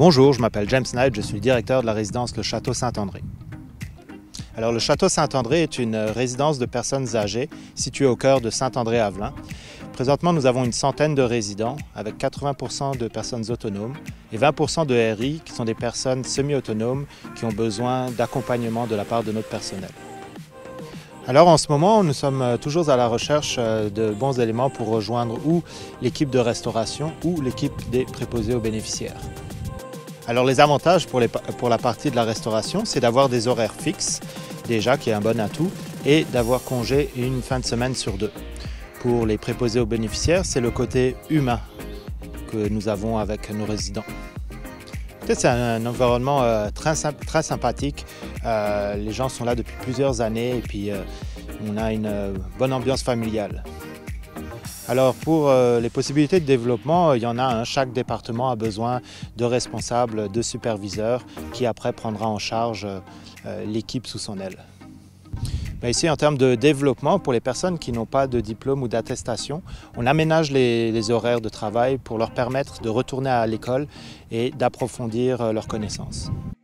Bonjour, je m'appelle James Knight, je suis le directeur de la résidence Le Château Saint-André. Alors, le Château Saint-André est une résidence de personnes âgées située au cœur de Saint-André-Havelin. Présentement, nous avons une centaine de résidents avec 80% de personnes autonomes et 20% de RI qui sont des personnes semi-autonomes qui ont besoin d'accompagnement de la part de notre personnel. Alors en ce moment, nous sommes toujours à la recherche de bons éléments pour rejoindre ou l'équipe de restauration ou l'équipe des préposés aux bénéficiaires. Alors les avantages pour la partie de la restauration, c'est d'avoir des horaires fixes, déjà qui est un bon atout, et d'avoir congé une fin de semaine sur deux. Pour les préposés aux bénéficiaires, c'est le côté humain que nous avons avec nos résidents. C'est un environnement très sympathique. Les gens sont là depuis plusieurs années et puis on a une bonne ambiance familiale. Alors pour les possibilités de développement, il y en a un. Chaque département a besoin de responsables, de superviseurs qui après prendra en charge l'équipe sous son aile. Ici, en termes de développement, pour les personnes qui n'ont pas de diplôme ou d'attestation, on aménage les horaires de travail pour leur permettre de retourner à l'école et d'approfondir leurs connaissances.